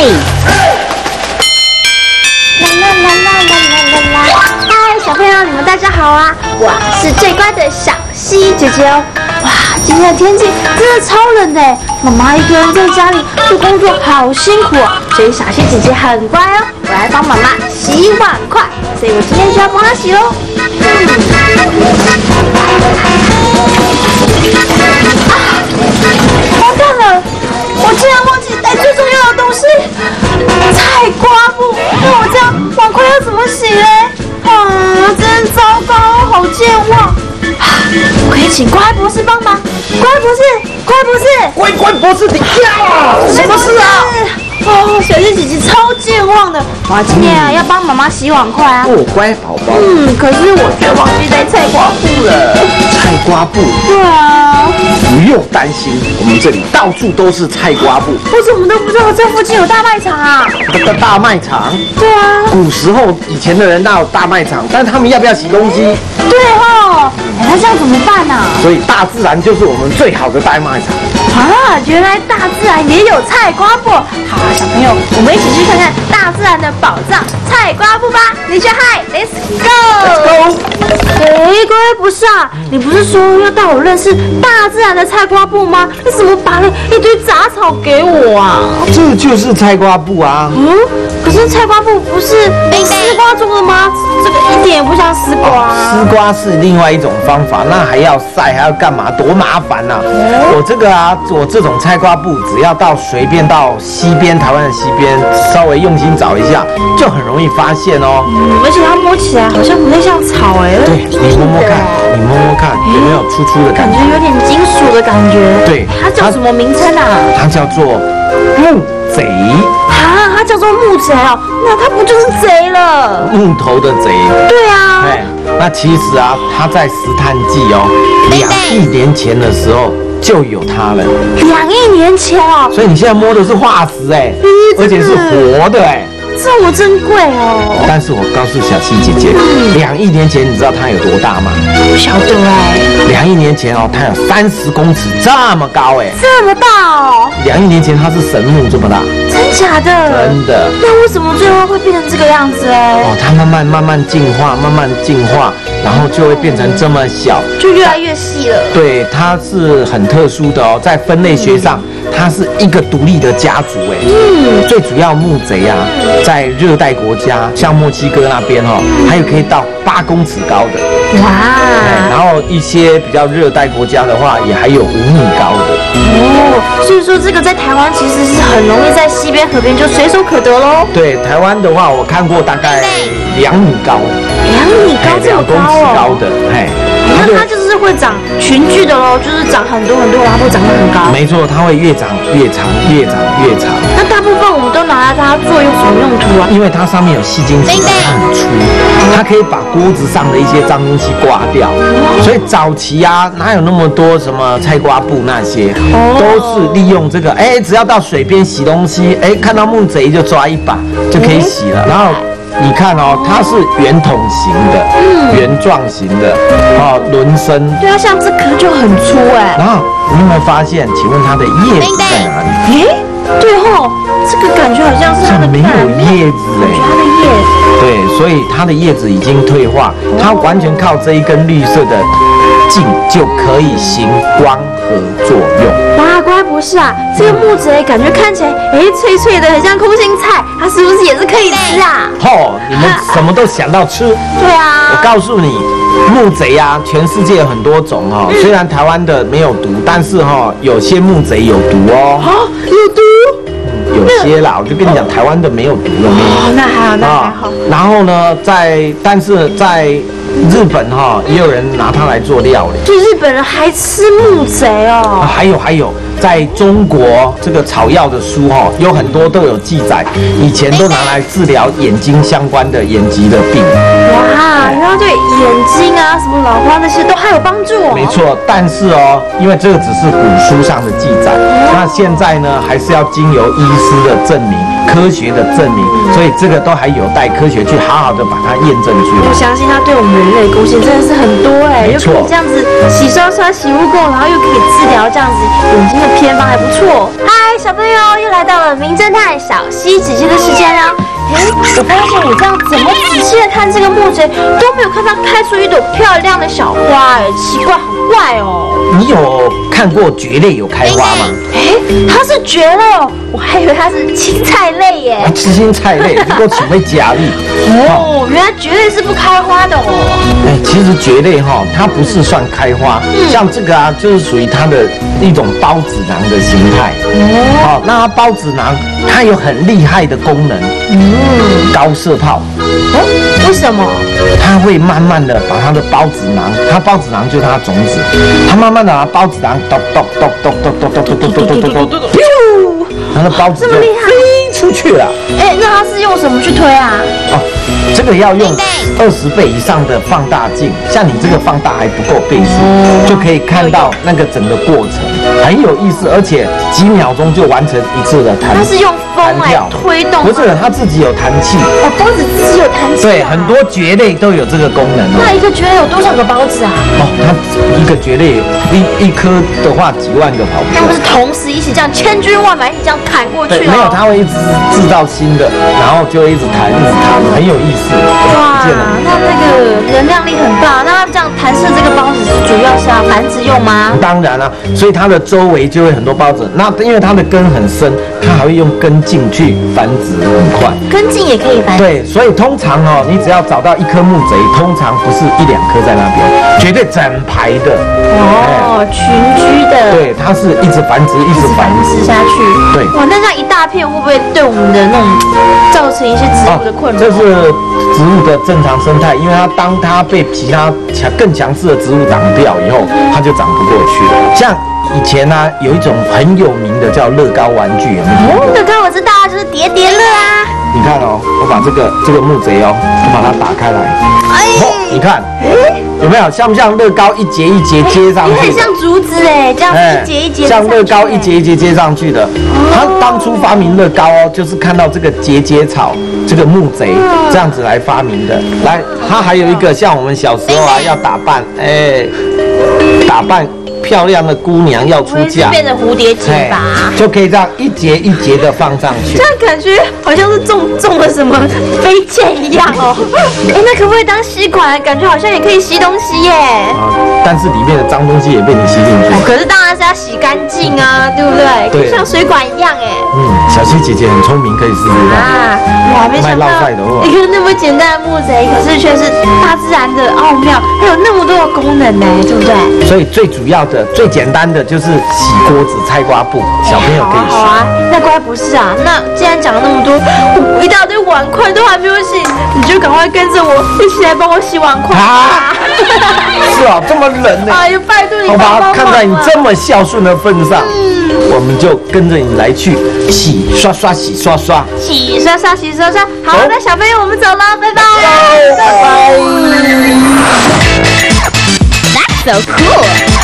啦啦啦啦啦啦啦！嗨，小朋友，你们大家好啊！我是最乖的小西姐姐哦。哇，今天的天气真的超冷的，妈妈一个人在家里做工作好辛苦哦，所以小西姐姐很乖哦。我来帮妈妈洗碗筷，所以我今天就要帮她洗喽。完蛋了！我竟然忘记带最重要的东西——菜瓜布。那我这样碗筷要怎么洗嘞？真糟糕，好健忘！我可以请乖博士帮忙。乖博士， 乖博士，你呀，什么事啊？ 哦，小西姐姐超健忘的，我今天要帮妈妈洗碗筷啊。 哦，乖宝宝。 可是我却忘记带菜瓜布了。 菜瓜布？ 对啊。 不用担心，我们这里到处都是菜瓜布。 我怎么都不知道这附近有大卖场啊？ 大卖场？ 对啊。 古时候以前的人哪有大卖场？但他们要不要洗东西？ 对哦。那这样怎么办啊？ 所以大自然就是我们最好的大卖场。 啊，原来大自然也有菜瓜布。好啊，小朋友，我们一起去看看大自然的宝藏菜瓜布吧。你去嗨 ，Let's go！ 乖不是啊，你不是说要带我认识大自然的菜瓜布吗？你怎么拔了一堆杂草给我啊？ 这就是菜瓜布啊。 可是菜瓜布不是丝瓜做的吗？这个一点也不像丝瓜。 丝瓜是另外一种方法，那还要晒，还要干嘛？多麻烦啊！我这个啊，我这种菜瓜布，只要随便到西边，台湾的西边，稍微用心找一下，就很容易发现哦。 而且它摸起来好像不太像草哎。 对，你摸摸看，有没有粗粗的感觉？ 感觉有点金属的感觉。 对， 它叫什么名称啊？ 它叫做木贼。 它叫做木贼哦，那它不就是贼了？ 木头的贼。 对啊。 对，那其实啊，它在石炭纪哦，2亿年前的时候就有它了。 2亿年前哦。 所以你现在摸的是化石哎，而且是活的哎。 这么珍贵哦！ 但是我告诉小七姐姐，2亿年前你知道它有多大吗？ 不晓得哎。 2亿年前哦，它有30公尺这么高哎， 这么大哦 ！2亿年前它是神木这么大， 真假的？ 真的。 那为什么最后会变成这个样子哎？ 哦，它慢慢进化，然后就会变成这么小， 就越来越细了。 对，它是很特殊的哦，在分类学上，它是一个独立的家族哎。最主要木贼啊。在热带国家，像墨西哥那边哦，还有可以到8公尺高的， 哇！ 然后一些比较热带国家的话，也还有5米高的。 哦，所以说这个在台湾其实是很容易在溪边、河边就随手可得喽。 对，台湾的话，我看过大概2米高 ，2米高这么高哦，2公尺高的，嘿。 那它就是会长群聚的喽，就是长很多，然后会长得很高。 没错，它会越长越长。 那大部分我们都拿来它做有什么用途啊？ 因为它上面有细晶石，它很粗，它可以把锅子上的一些脏东西刮掉。所以早期啊，哪有那么多什么菜瓜布那些，都是利用这个，只要到水边洗东西，看到木贼就抓一把就可以洗了，然后。你看哦，它是圆筒形的，圆状型的，轮身。 对啊，像这颗就很粗哎。 然后你有没有发现？请问它的叶子在哪里？ 对吼，这个感觉好像是它的没有叶子哎。 它的叶子。 对，所以它的叶子已经退化，它完全靠这一根绿色的茎就可以行光合作用。 哇，乖博士啊，这个木贼感觉看起来脆脆的，很像空心菜，它是不是也是可以吃啊？ 你们什么都想到吃。 对啊。 我告诉你，木贼啊，全世界有很多种哦。虽然台湾的没有毒，但是有些木贼有毒哦。 有毒？ 有些啦，我就跟你讲，台湾的没有毒了。 那还好。 然后呢，但是在日本也有人拿它来做料理。 就日本人还吃木贼哦。 还有，在中国这个草药的书有很多都有记载，以前都拿来治疗眼睛相关的眼疾的病。 哇，然后对眼睛啊、什么老花那些都还有帮助哦。 没错，但是因为这个只是古书上的记载，那现在呢还是要经由医师的证明、科学的证明，所以这个都还有待科学去好好的把它验证出来。 我相信它对我们人类贡献真的是很多没错， 又可以这样子洗刷刷、洗污垢，然后又可以治疗这样子眼睛的偏方，还不错。嗨， 小朋友又来到了名侦探小希姐姐的时间了。我发现我这样怎么仔细的看这个木贼，都没有看到开出一朵漂亮的小花，奇怪，好怪哦。 你有看过蕨类有开花吗？ 它是蕨类哦，我还以为它是青菜类耶。 青菜类，你给我请问假力。 哦，原来蕨类是不开花的哦。 其实蕨类它不是算开花，像这个啊，就是属于它的一种孢子囊的形态。那它孢子囊它有很厉害的功能，高射炮。 为什么？ 它会慢慢的把它的孢子囊，它孢子囊就是它的种子，它慢慢的把孢子囊咚咚咚咚咚咚咚咚咚咚咚咚，它的孢子就飞出去了。 那它是用什么去推啊？ 这个要用20倍以上的放大镜，像你这个放大还不够倍数，就可以看到那个整个过程，很有意思，而且几秒钟就完成一次的弹。 它是用风来推动？ 不是，它自己有弹气。 孢子自己有弹气。 对，很多蕨类都有这个功能哦。 那一个蕨类有多少个孢子啊？ 它一个蕨类一颗的话几万个跑不掉。 它不是同时一起这样千军万马一起这样弹过去？ 没有，它会一直制造新的，然后就一直弹，很有意思。 哇，那个能量力很大。那它这样弹射这个孢子主要是要繁殖用吗？ 当然了，所以它的周围就会很多孢子。那因为它的根很深，它还会用根茎去繁殖，很快。根茎也可以繁殖。对，所以通常你只要找到一颗木贼，通常不是1-2颗在那边，绝对整排的。 群居的。 对，它是一直繁殖，一直繁殖下去。 对。 哇，那这样一大片会不会对我们的那种造成一些植物的困扰？ 这是植物的正常生态，因为当它被其他更强势的植物挡掉以后，它就长不过去了。像以前呢，有一种很有名的叫乐高玩具，有没有？ 乐高我知道啊，就是叠叠乐啊。 你看我把这个木贼我把它打开来，你看，有没有像不像乐高一节一节接上去？ 很像竹子这样一节一节。 像乐高一节一节接上去的。他当初发明乐高就是看到这个节草这个木贼这样子来发明的。来，他还有一个像我们小时候要打扮，打扮漂亮的姑娘要出嫁， 变成蝴蝶结吧， 就可以这样一节一节的放上去。 这样感觉好像是中了什么飞剑一样那可不可以当吸管？感觉好像也可以吸东西耶。 但是里面的脏东西也被你吸进去。 可是当然是要洗干净啊，对不对？对，像水管一样小希姐姐很聪明，可以试试看。 我还没想到一个那么简单的木贼，可是却是大自然的奥妙，还有那么多的功能呢，对不对？ 所以最主要的、最简单的就是洗锅子、菜瓜布，小朋友可以学。 好啊，那乖不是啊？那既然讲了那么多，我一大堆碗筷都还没有洗，你就赶快跟着我一起来帮我洗碗筷吧。 是这么冷呢？ 哎呦，拜托你好吧，看在你这么孝顺的份上，我们就跟着你来去洗刷刷。洗刷刷。好，那小朋友我们走了，拜拜。 That's so cool.